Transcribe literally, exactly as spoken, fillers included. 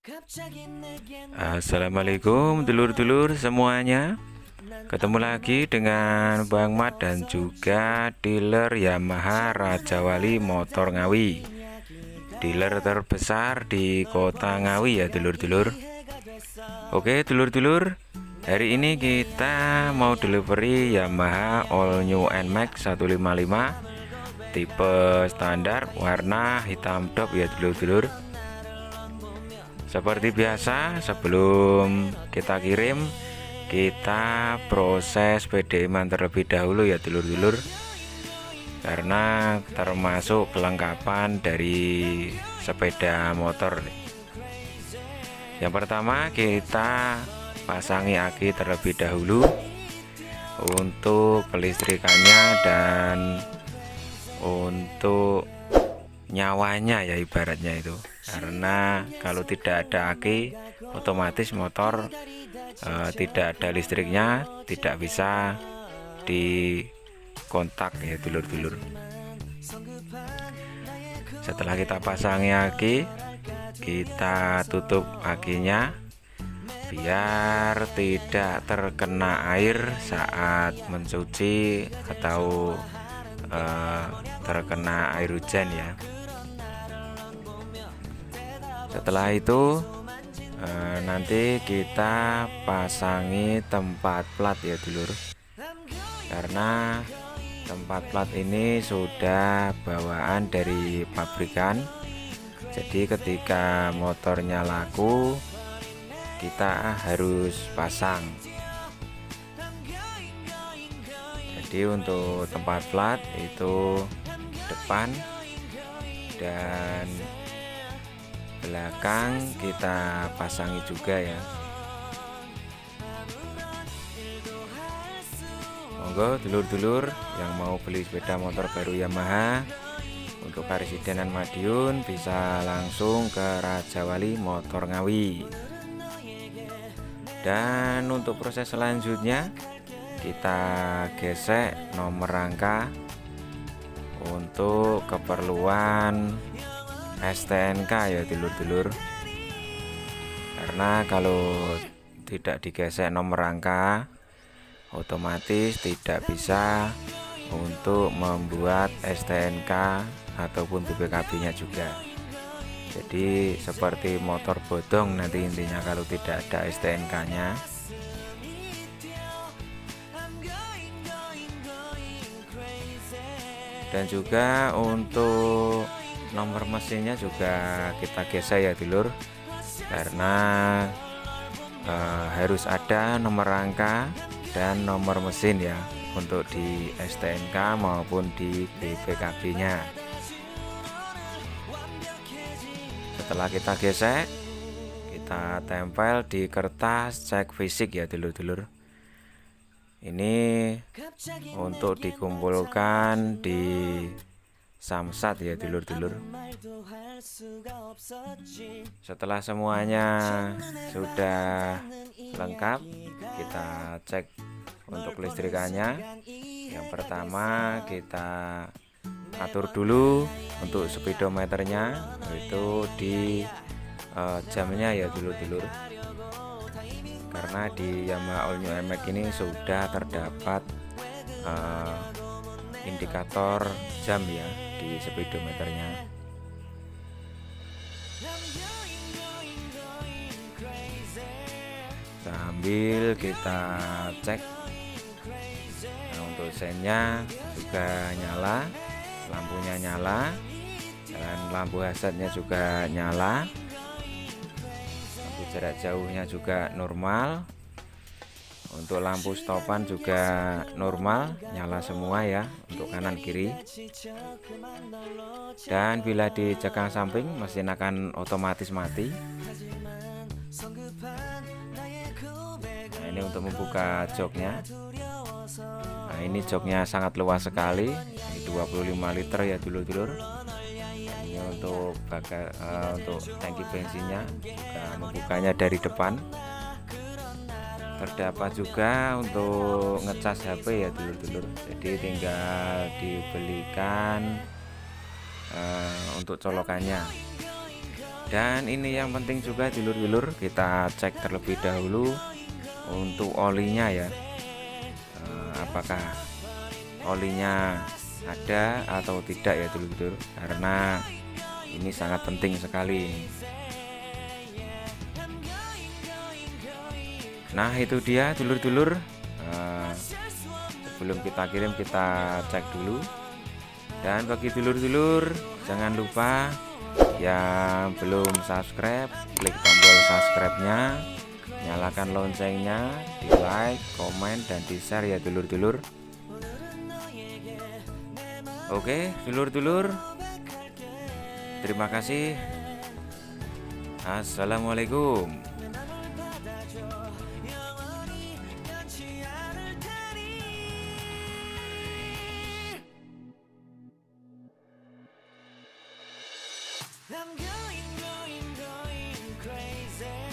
Assalamualaikum dulur-dulur semuanya. Ketemu lagi dengan Bang Mat dan juga dealer Yamaha Raja Wali Motor Ngawi, dealer terbesar di kota Ngawi ya dulur-dulur. Oke dulur-dulur, hari ini kita mau delivery Yamaha All New N Max seratus lima puluh lima tipe standar warna hitam top ya dulur-dulur. Seperti biasa, sebelum kita kirim, kita proses P D M-an terlebih dahulu ya dulur-dulur, karena termasuk kelengkapan dari sepeda motor. Yang pertama, kita pasangi aki terlebih dahulu untuk kelistrikannya dan untuk nyawanya ya ibaratnya itu, karena kalau tidak ada aki otomatis motor eh, tidak ada listriknya, tidak bisa dikontak ya dulur-dulur. Setelah kita pasangi aki, kita tutup akinya biar tidak terkena air saat mencuci atau eh, terkena air hujan ya. Setelah itu eh, nanti kita pasangi tempat plat ya dulur, karena tempat plat ini sudah bawaan dari pabrikan. Jadi ketika motornya laku kita harus pasang. Jadi untuk tempat plat itu depan dan belakang kita pasangi juga ya. Monggo dulur-dulur yang mau beli sepeda motor baru Yamaha untuk Karisiden dan Madiun bisa langsung ke Raja Wali Motor Ngawi. Dan untuk proses selanjutnya kita gesek nomor rangka untuk keperluan S T N K ya dulur-dulur, karena kalau tidak digesek nomor rangka otomatis tidak bisa untuk membuat S T N K ataupun B P K B nya juga. Jadi seperti motor bodong nanti intinya kalau tidak ada S T N K nya. Dan juga untuk nomor mesinnya juga kita gesek ya dulur, karena eh, harus ada nomor rangka dan nomor mesin ya untuk di S T N K maupun di B P K B nya. Setelah kita gesek, kita tempel di kertas cek fisik ya dulur-dulur. Ini untuk dikumpulkan di samsat ya dulur-dulur. Setelah semuanya sudah lengkap, kita cek untuk listrikannya. Yang pertama kita atur dulu untuk speedometernya, itu di uh, jamnya ya dulur-dulur, karena di Yamaha All New N Max ini sudah terdapat uh, indikator jam ya di speedometernya. Sambil kita cek, nah, untuk sennya juga nyala, lampunya nyala, dan lampu hazardnya juga nyala, lampu jarak jauhnya juga normal. Untuk lampu stopan juga normal, nyala semua ya untuk kanan kiri. Dan bila dicekang samping mesin akan otomatis mati. Nah, ini untuk membuka joknya. Nah, ini joknya sangat luas sekali, ini dua puluh lima liter ya dulur-dulur. Ini untuk baga, uh, untuk tangki bensinnya juga membukanya dari depan. Terdapat juga untuk ngecas H P ya dulur-dulur, jadi tinggal dibelikan uh, untuk colokannya. Dan ini yang penting juga dulur-dulur, kita cek terlebih dahulu untuk olinya ya, eh, apakah olinya ada atau tidak ya dulur-dulur, karena ini sangat penting sekali. Nah itu dia dulur-dulur, eh, sebelum kita kirim kita cek dulu. Dan bagi dulur-dulur jangan lupa yang belum subscribe, klik tombol subscribe-nya, nyalakan loncengnya, di like, komen, dan di share ya dulur-dulur. Oke dulur-dulur, terima kasih. Assalamualaikum. I'm going, going, going crazy.